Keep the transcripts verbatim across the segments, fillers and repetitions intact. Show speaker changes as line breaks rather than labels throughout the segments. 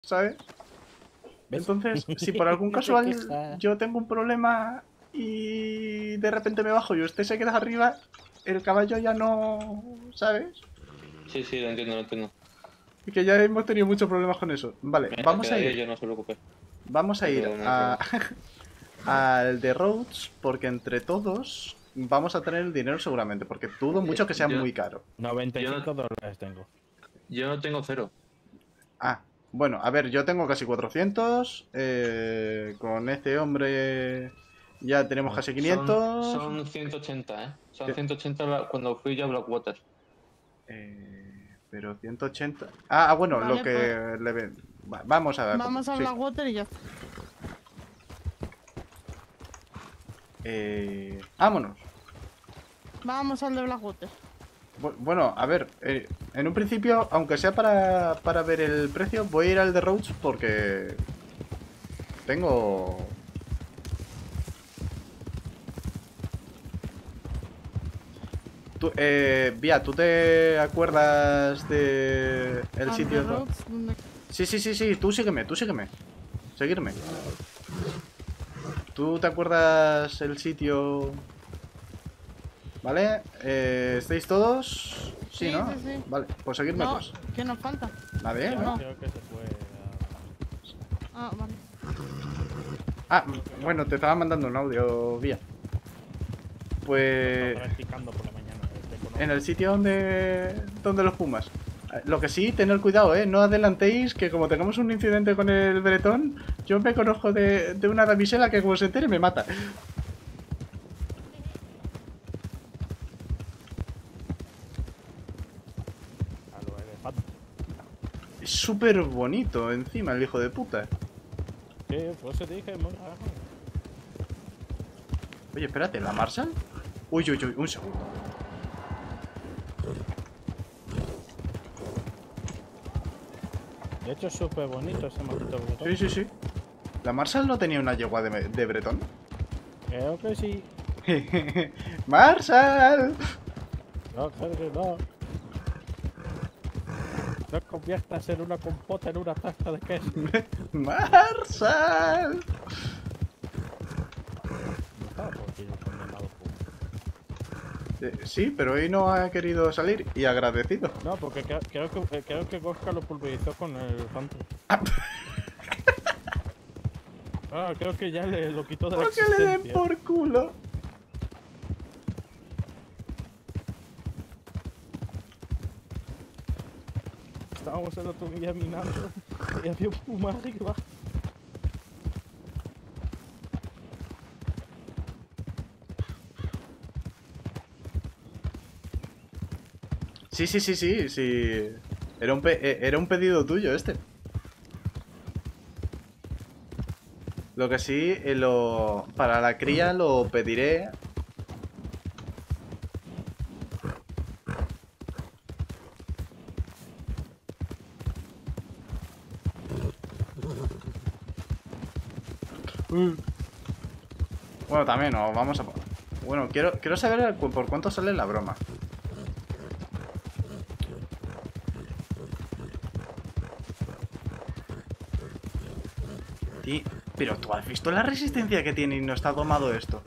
¿sabes?
¿Ves?
Entonces, si por algún casual yo tengo un problema y de repente me bajo y usted se queda arriba, el caballo ya no, ¿sabes?
Sí, sí, lo entiendo, lo entiendo.
Y que ya hemos tenido muchos problemas con eso. Vale,
Me
vamos a
quedaría
ir.
yo, no se preocupe.
Vamos a ir
Pero no hay
a,
problema.
al de Rhodes porque entre todos vamos a tener el dinero seguramente, porque dudo mucho que sea
Yo-
muy caro.
noventa y
Yo-
cinco dólares tengo.
Yo no tengo cero.
Ah, bueno, a ver, yo tengo casi cuatrocientos. Eh, con este hombre ya tenemos casi
Son,
quinientos.
son ciento ochenta, ¿eh? Son
Sí.
ciento ochenta la- cuando fui yo a Blackwater.
Eh, pero ciento ochenta. Ah, ah, bueno, lo
Vale,
que
pues
le ven. Va- vamos a ver.
vamos a
Sí.
Blackwater y ya está.
Eh, vámonos.
Vamos al de Blackwater.
Bu- Bueno, a ver, eh, en un principio, aunque sea para, para ver el precio, voy a ir al de Rhodes porque tengo... Tú, eh, Vía, ¿tú te acuerdas de el
Al
sitio?
de
do-
Rhodes, ¿dónde?
Sí, sí, sí, sí, tú sígueme, tú sígueme. Seguirme. ¿Tú te acuerdas el sitio? ¿Vale? Eh, ¿Estáis todos? Sí,
Sí,
¿no?
sí, sí.
Vale, pues seguidme
No,
pues.
¿qué nos falta?
Nadie,
Ya,
¿no?
creo que se fue a...
Ah, vale.
Ah, bueno, te estaba mandando un audio, Vía. Pues...
Estaba practicando por la mañana. este, con-
En el sitio donde, donde los fumas. Lo que sí, tener cuidado, ¿eh? No adelantéis, que como tengamos un incidente con el bretón, yo me conozco de, de una damisela que como se entere me mata.
a lo elefante.
Es súper bonito encima el hijo de puta.
Sí, pues se dije, muy raro.
Oye, espérate, ¿la Marshall? Uy, uy, uy, un segundo.
De hecho es súper bonito ese maldito botón.
Sí, sí, sí. ¿La Marshall no tenía una yegua de, de bretón?
Creo que sí.
¡Marshall!
No, creo que no. No conviertas en una compota en una tarta de queso.
¡Marshall!
No estaba porque yo condenado por...
Eh, sí, pero hoy no ha querido salir y agradecido.
No, porque creo, creo que eh, creo que Gorka lo pulverizó con el elefante. Ah, creo que ya le lo quitó de la
¿Por qué le den
existencia.
por culo?
Estábamos el otro día minando y había un puma arriba.
Sí, sí, sí, sí, sí. Era un, pe- eh, era un pedido tuyo este. Lo que sí, eh, lo, para la cría lo pediré. Uh. Bueno, también, no, vamos a... Bueno, quiero, quiero saber cu- por cuánto sale la broma. Ti- Pero tú has visto la resistencia que tiene y no está domado esto.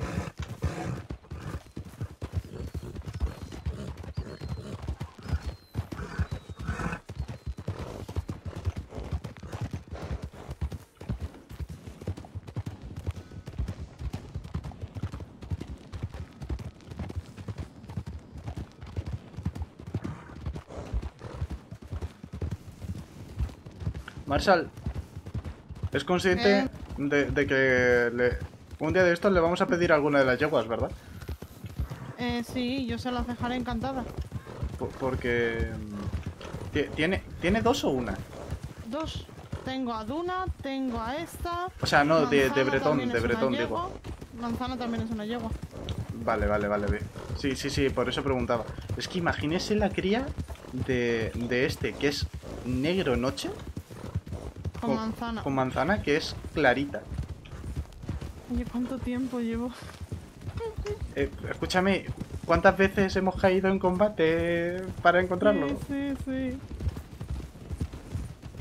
Marshall, ¿es consciente
Eh.
de, de que le- un día de estos le vamos a pedir alguna de las yeguas, verdad?
Eh, sí, yo se las dejaré encantadas.
Por- porque... mm, ti- ¿Tiene, ¿Tiene dos o una?
Dos. Tengo a Duna, tengo a esta.
O sea, no, de, de
Manzana
bretón,
también
de
es una
bretón,
yegua.
digo.
Manzana también es una yegua.
Vale, vale, vale, ve. Sí, sí, sí, por eso preguntaba. Es que imagínese la cría de, de este, que es negro noche,
Con manzana.
con manzana, que es clarita.
Oye, ¿cuánto tiempo llevo?
Eh, escúchame, ¿cuántas veces hemos caído en combate para encontrarlo?
Sí, sí, sí.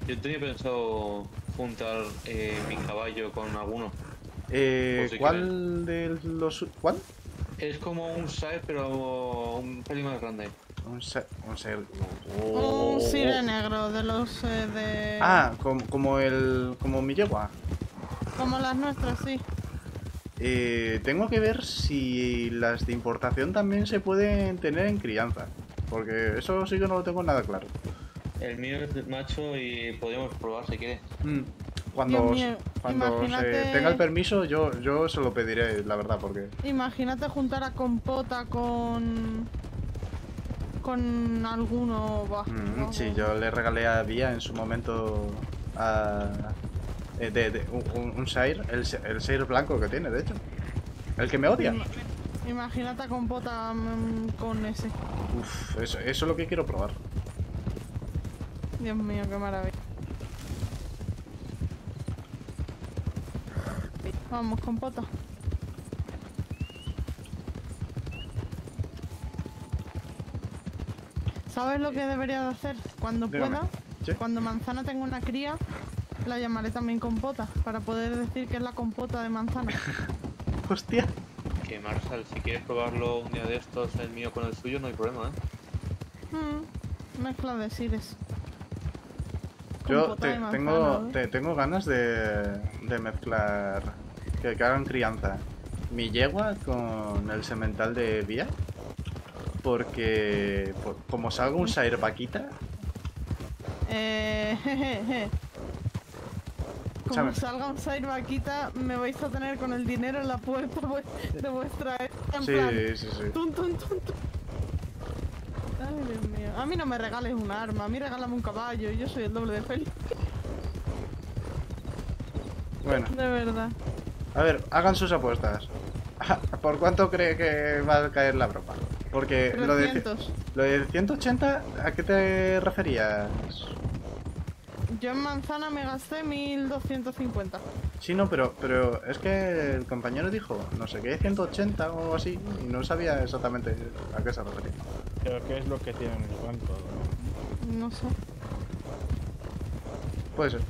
Yo tenía pensado juntar eh, mi caballo con alguno.
Eh,
Pues si
¿Cuál de los... ¿Cuál?
Es como un sire, pero un pelín más grande.
Un ser... Un ser...
Un sire negro de los eh, de...
Ah, como, como el... Como mi yegua.
Como las nuestras, sí.
Eh, tengo que ver si las de importación también se pueden tener en crianza. Porque eso sí que no lo tengo nada claro.
El mío es macho y podríamos probar si quieres.
Mm, Cuando,
Dios mío,
cuando se
imagínate-
tenga el permiso, yo, yo se lo pediré, la verdad, porque...
Imagínate juntar a compota con... Con alguno... Buah,
Mm,
no.
sí, yo le regalé a Vía en su momento a... eh, de, de- un, un Shire, el, el Shire blanco que tiene, de hecho. El que me odia.
Ima- Imagínate a compota mm, con ese.
Uf, eso, eso es lo que quiero probar.
Dios mío, qué maravilla. Vamos, compota. ¿Sabes lo que debería de hacer? Cuando
Dígame.
pueda,
¿Sí?
cuando Manzana tenga una cría, la llamaré también compota, para poder decir que es la compota de Manzana.
Hostia.
Que Marshall, si quieres probarlo un día de estos, el mío con el suyo, no hay problema, ¿eh?
Mm, mezcla de sires.
Yo
Compota
te-
de manzana,
tengo,
¿eh?
te- tengo ganas de, de mezclar, que, que hagan crianza mi yegua con el semental de Vía, porque por- como salga un Shire vaquita,
Eh, jejeje. Como
Chame.
salga un side vaquita, me vais a tener con el dinero en la puerta vu- de vuestra... En
sí,
plan,
sí, sí.
tun, tun, tun, tun. Ay, Dios mío. A mí no me regales un arma, a mí regálame un caballo, yo soy el doble de feliz.
Bueno,
De verdad.
a ver, hagan sus apuestas. ¿Por cuánto cree que va a caer la broma? Porque lo de,
trescientos.
lo de ciento ochenta, ¿a qué te referías?
Yo en manzana me gasté mil doscientos cincuenta.
Sí, no, pero, pero es que el compañero dijo, no sé qué, ciento ochenta o algo así, y no sabía exactamente a qué se refería.
Pero ¿qué es lo que tiene en el banco?
No sé.
Puede ser.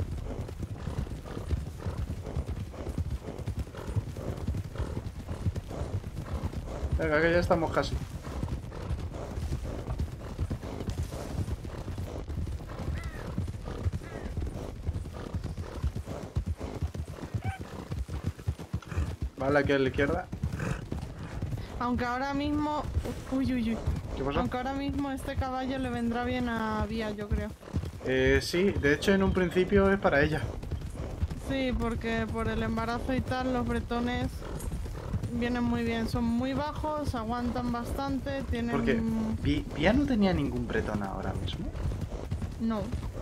Venga, que ya estamos casi. Vale, aquí a la izquierda.
Aunque ahora mismo... Uy, uy, uy.
¿Qué pasó?
Aunque ahora mismo este caballo le vendrá bien a Vía, yo creo.
Eh, sí, de hecho en un principio es para ella.
Sí, porque por el embarazo y tal, los bretones vienen muy bien. Son muy bajos, aguantan bastante, tienen...
Porque Vi- Vía no tenía ningún bretón ahora mismo.
No.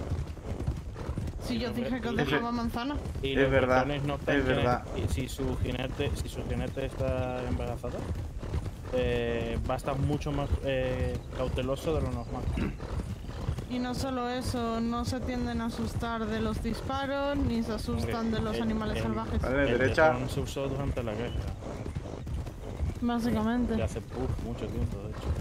Si
Y
yo
los
dije que os
bre-
dejaba manzana.
Y
Es
los
verdad,
bretones no están
es verdad.
Y si su jinete, si su jinete está embarazada, eh, va a estar mucho más eh, cauteloso de lo normal.
Y no solo eso, no se tienden a asustar de los disparos, ni se asustan de los
El-
animales
el-
salvajes.
Vale,
El
derecha.
bretón se usó durante la guerra.
Básicamente.
De hace uf, mucho tiempo, de hecho.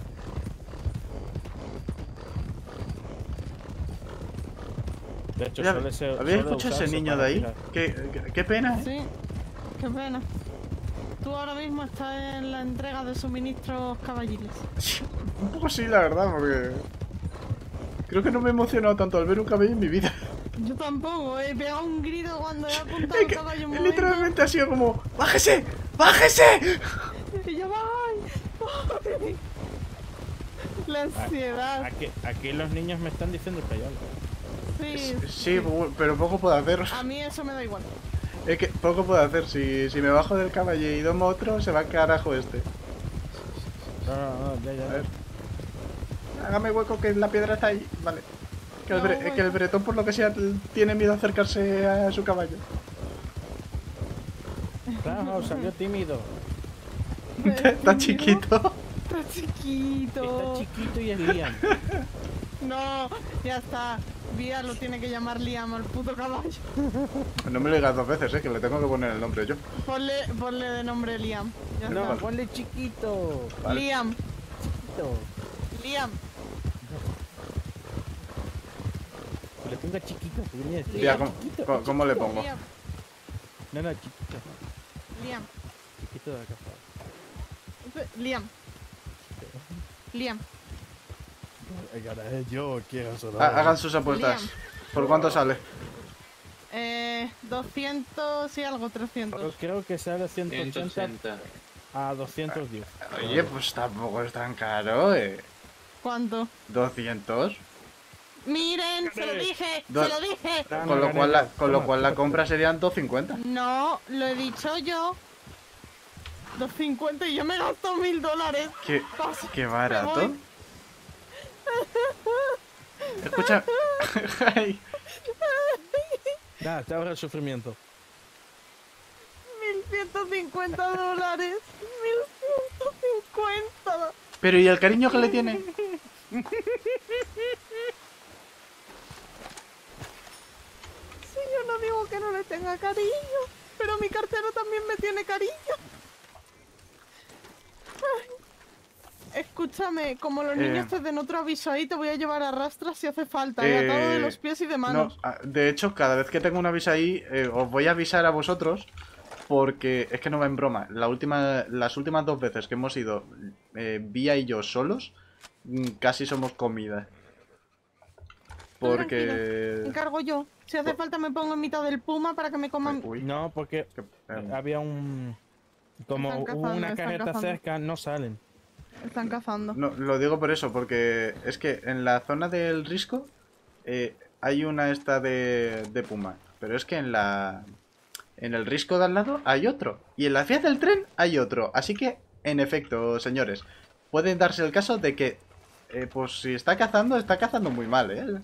De hecho,
Mira,
suele ser.
¿habéis
suele
escuchado ese
usarse
niño de
para
ahí?
tirar.
Qué, qué, qué pena, ¿eh?
Sí, qué pena. Tú ahora mismo estás en la entrega de suministros caballiles.
Sí, un poco sí, la verdad, porque... Creo que no me he emocionado tanto al ver un caballo en mi vida.
Yo tampoco, he pegado un grito cuando he apuntado
Es
al
que
caballo en momento.
literalmente ha sido como... ¡Bájese! ¡Bájese!
Y yo, ¡ay! ¡Ay! La ansiedad.
Aquí, aquí los niños me están diciendo que hay algo.
Sí,
Sí, pero poco puedo hacer.
a mí eso me da igual.
Es que poco puedo hacer. Si, si me bajo del caballo y domo otro, se va a carajo este.
No, no, no, ya, ya.
A ver. Hágame hueco que la piedra está ahí. Vale. Que el,
No,
bre-
bueno.
que el bretón, por lo que sea, tiene miedo a acercarse a su caballo.
Claro, salió tímido.
Está chiquito.
Está chiquito.
Está chiquito y es Liam.
No, ya está. Vía lo tiene que llamar Liam al puto caballo.
No me lo digas dos veces, eh, que le tengo que poner el nombre yo.
Ponle, ponle de nombre Liam. Ya
No,
está.
ponle chiquito.
Vale.
Liam,
Chiquito.
Liam.
Le tengo Venga, chiquita, que venía este.
Tía, ¿cómo, cómo- cómo le pongo?
Liam,
No, no, chiquita.
Liam,
Chiquito de la casa.
Liam. Liam.
El garaje yo quiero solo.
Ha- Hagan sus apuestas.
Liam.
¿Por cuánto sale?
Eh, doscientos y algo,
Yo
trescientos.
creo que sale ciento
ciento
ochenta
ochenta.
a doscientos diez.
Oye, pues tampoco es tan caro, eh.
¿Cuánto?
¿doscientos?
Miren, se lo dije,
Do-
se lo dije.
Con lo cual la, con lo cual la compra serían doscientos cincuenta.
No, lo he dicho yo. doscientos cincuenta y yo me gasto mil dólares.
Qué,
Paso,
qué
me
barato.
voy.
Escucha. Ay,
Nada, te ahorra el sufrimiento.
mil ciento cincuenta dólares. mil ciento cincuenta.
pero ¿y el cariño que le tiene?
Si yo no digo que no le tenga cariño, pero mi cartero también me tiene cariño. Ay. Escúchame, como los
Eh.
niños te den otro aviso ahí, te voy a llevar a rastras si hace falta, y atado de
Eh,
los pies y de
No,
manos.
ah, de hecho, cada vez que tengo un aviso ahí, eh, os voy a avisar a vosotros. Porque es que no va en broma. La última, las últimas dos veces que hemos ido, eh, Vía y yo solos, mm, casi somos comida. Porque...
Me encargo yo. Si hace falta me pongo en mitad del puma para que me coman.
Uy,
No, porque
qué perro.
había un. Como
Están cazando,
una
están
carreta
cazando.
cerca, no salen.
Están cazando.
No, lo digo por eso, porque es que en la zona del Risco eh, hay una esta de, de Puma. Pero es que en la... En el Risco de al lado hay otro. Y en la vía del tren hay otro. Así que, en efecto, señores, puede darse el caso de que, eh, pues si está cazando, está cazando muy mal, ¿eh?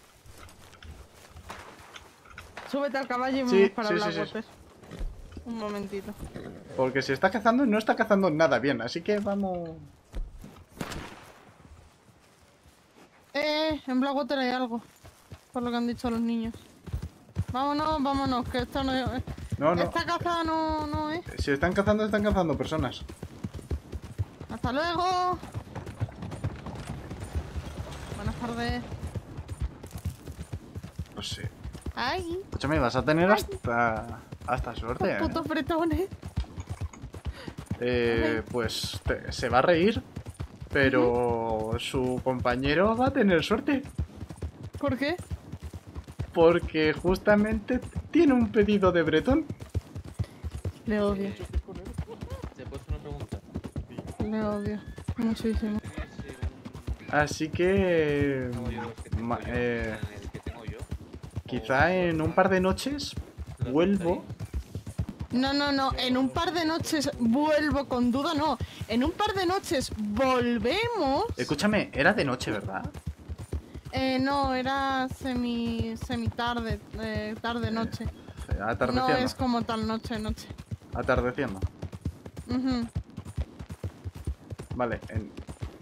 Súbete al caballo y
Sí,
vamos para
sí,
hablar,
sí, sí.
Walter. Un momentito.
Porque si está cazando, no está cazando nada bien. Así que vamos...
Eh, en Blackwater hay algo. Por lo que han dicho los niños. Vámonos, vámonos, que esto no es...
No, no.
Esta caza no, no es.
Si están cazando, están cazando personas.
¡Hasta luego! Buenas tardes.
Pues sí.
¡Ay!
Escúchame, vas a tener hasta... Hasta suerte,
Los
¿eh?
putos bretones.
Eh, pues te- se va a reír, pero su compañero va a tener suerte,
¿Por qué?
porque justamente tiene un pedido de bretón.
Le odio.
¿Te puedo hacer una pregunta?
Le odio. Muchísimo.
Así que...
Tengo yo los que tengo
ma-
yo,
eh,
el que tengo yo.
quizá en un par de noches vuelvo...
No, no, no. En un par de noches vuelvo con duda, no. En un par de noches volvemos.
Escúchame, era de noche, ¿verdad?
Eh, no, era semi, semi tarde, eh, tarde noche. No
Atardeciendo.
es como tal noche, noche.
Atardeciendo.
Ujú.
Vale, en...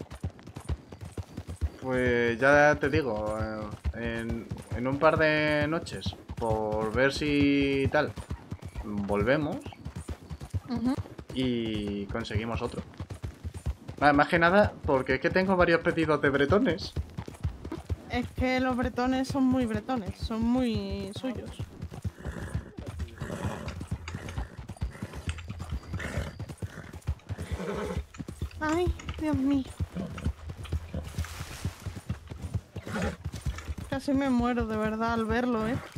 Pues ya te digo, eh, en, en un par de noches, por ver si tal, volvemos
Ujú.
y conseguimos otro. Ah, más que nada, porque es que tengo varios pedidos de bretones.
Es que los bretones son muy bretones, son muy suyos. Ay, Dios mío. Casi me muero de verdad al verlo, ¿eh?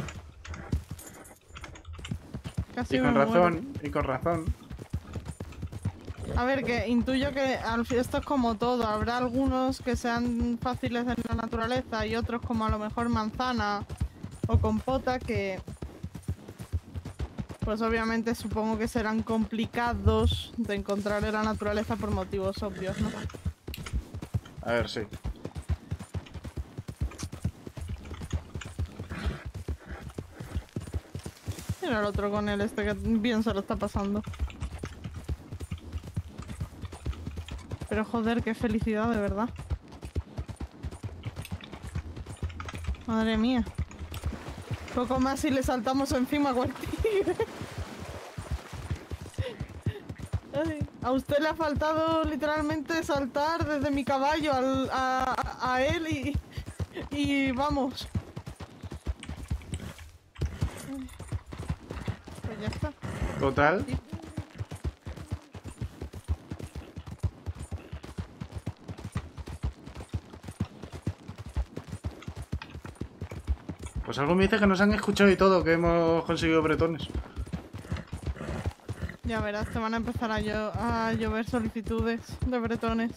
Casi
Y con
me muero.
razón, y con razón.
A ver, que intuyo que al fin esto es como todo. Habrá algunos que sean fáciles en la naturaleza y otros como a lo mejor manzana o compota que... Pues obviamente supongo que serán complicados de encontrar en la naturaleza por motivos obvios, ¿no?
A ver, sí.
Mira el otro con él, este que bien se lo está pasando. Pero joder, qué felicidad, de verdad. Madre mía. Poco más y le saltamos encima a Guartigre. Ay, a usted le ha faltado literalmente saltar desde mi caballo al, a, a él y, y vamos. ya está.
Total.
Sí.
Pues algo me dice que nos han escuchado y todo, que hemos conseguido bretones.
Ya verás, te van a empezar a, llo- a llover solicitudes de bretones.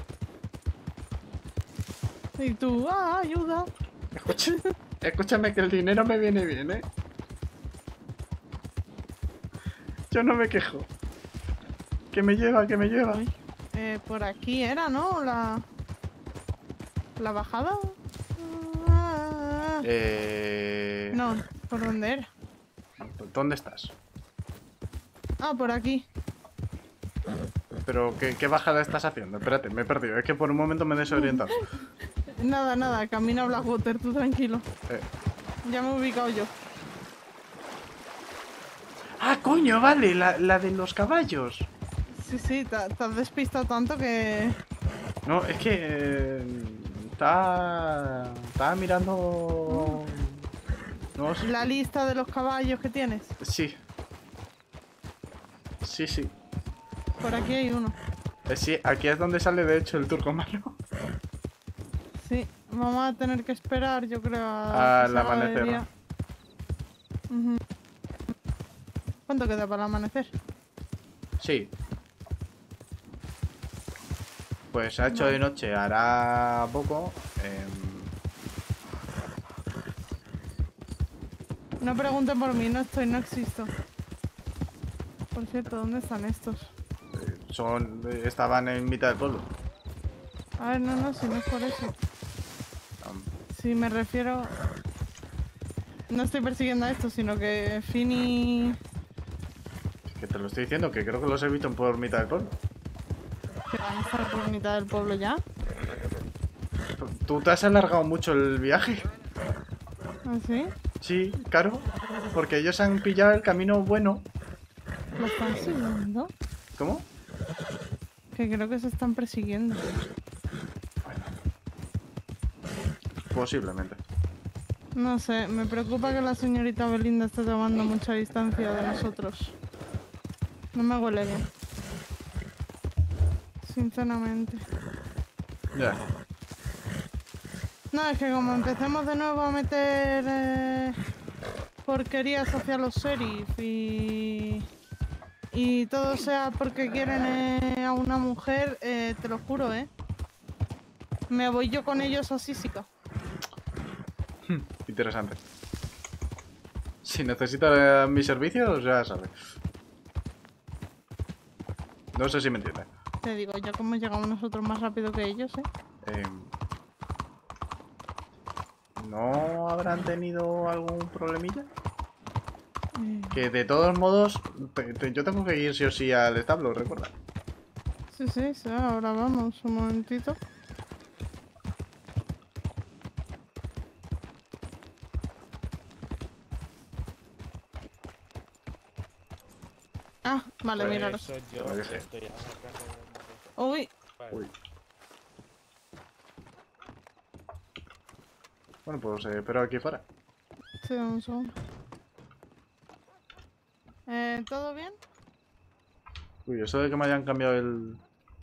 Y tú, ¡ah, ayuda!
Escucha- escúchame que el dinero me viene bien, ¿eh? Yo no me quejo. Que me lleva, que me lleva.
Uy, eh, por aquí era, ¿no? La... ¿La bajada? Ah,
Eh...
no, ¿por dónde era?
¿Dónde estás?
Ah, por aquí.
Pero, ¿qué, qué bajada estás haciendo? Espérate, me he perdido. Es que por un momento me he desorientado.
Nada, nada, camina Blackwater, tú tranquilo.
Eh.
Ya me he ubicado yo.
¡Ah, coño! Vale, la, la de los caballos.
Sí, sí, te, te has despistado tanto que...
No, es que... eh, está... Estaba mirando... No sé.
La lista de los caballos que tienes.
Sí. Sí, sí.
Por aquí hay uno.
Eh, sí, aquí es donde sale de hecho el turcomano.
Sí, vamos a tener que esperar, yo creo, a
Al
que se haga de
amanecer,
día. Ujú. ¿Cuánto queda para el amanecer?
Sí. Pues ha hecho de noche, hará poco. em,
No pregunten por mí, no estoy, no existo. Por cierto, ¿dónde están estos?
eh, son, estaban en mitad del pueblo.
A ver, no, no, si no es por eso.
Am,
Si me refiero... No estoy persiguiendo a estos, sino que Fini...
que te lo estoy diciendo, que creo que los he visto por mitad del pueblo.
que van a estar por mitad del pueblo ya.
¿Tú te has alargado mucho el viaje?
¿Así?
Sí, claro. Porque ellos han pillado el camino bueno.
¿Lo están siguiendo?
¿Cómo?
Que creo que se están persiguiendo.
Posiblemente.
No sé, me preocupa que la señorita Belinda esté tomando mucha distancia de nosotros. No me huele bien. Sinceramente.
Ya.
No, es que como empecemos de nuevo a meter eh, porquerías hacia los sheriff y... Y todo sea porque quieren eh, a una mujer, eh, te lo juro, ¿eh? Me voy yo con ellos a Sísica.
Interesante. Si necesitas mis servicios, ya sabes. No sé si me entiendes.
Te digo, ya como llegamos nosotros más rápido que ellos, ¿eh?
Em, ¿No habrán tenido algún problemilla?
Eh,
Que de todos modos, te- te- yo tengo que ir sí o sí al establo, recuerda.
Sí, sí, sí, ahora vamos, un momentito. Ah, vale,
Por
míralos.
eso yo
Lo dije.
estoy acá.
Uy,
Uy. Bueno, pues eh, espero aquí fuera.
sí, un segundo. Eh, ¿todo bien?
Uy, eso de que me hayan cambiado el...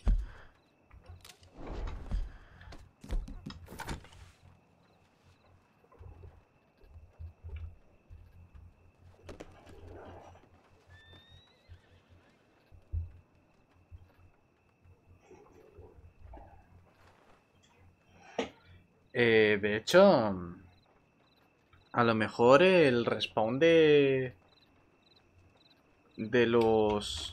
Eh, de hecho, a lo mejor el respawn de... De los...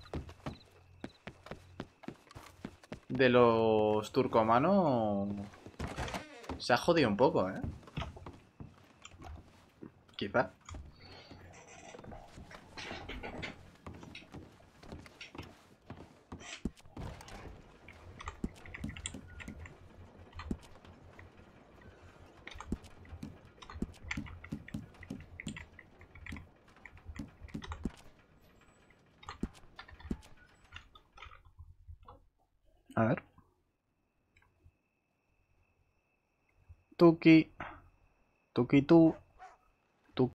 De los turcomanos... Se ha jodido un poco, ¿eh? Quizá. A ver. Tuki. Tuki tú.